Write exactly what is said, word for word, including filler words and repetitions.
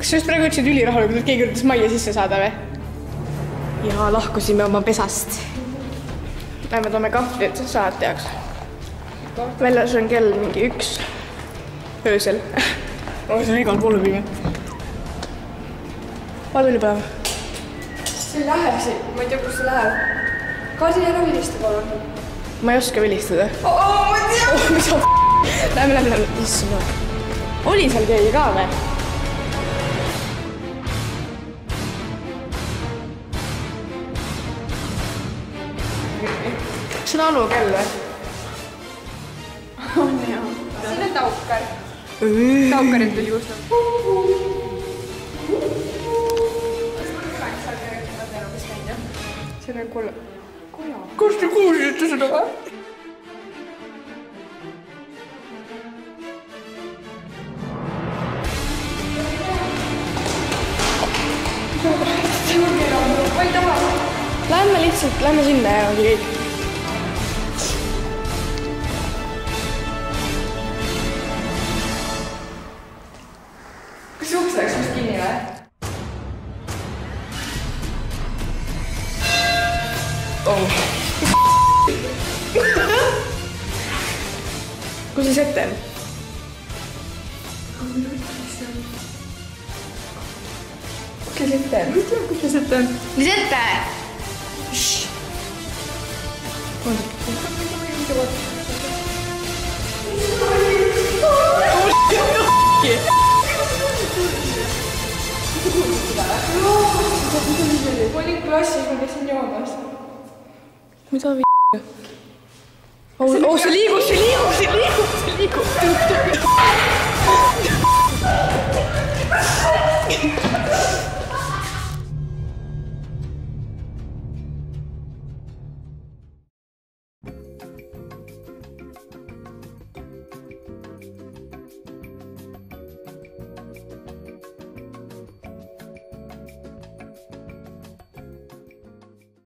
Kas sa just praegu ütlesid ülirahulikult, et keegi üritas majja sisse saada või? Ja lahkusime oma pesast. Lähme toome kahvlit saate jaoks. Väljas on kell mingi üks öösel. Oh, see on igal poole pime. Palveli päev. See läheb siin. Ma ei tea, kus see läheb. Kaasi ära vilista, palun. Ma ei oska vilistada. Oh, oh, ma tea! Oh, mis on f***? Lähme, lähme, lähme. Issima. Oli seal keegi ka või? See on Anu kell või? On hea. Siin on taukar. Taukarit tuli just. See on kolla. Kus te kuulsite seda või? Lähme lihtsalt, lähme sinna ja ongi kõik. Kas uks läks vist kinni või? Oh. Kus see sette on? Kus see sette on? Kus see sette on? Mis ette? Ma olin klassis, ma käisin joomas. Mida v***? Oh, see liigub, see liigub, see liigub, see liigub.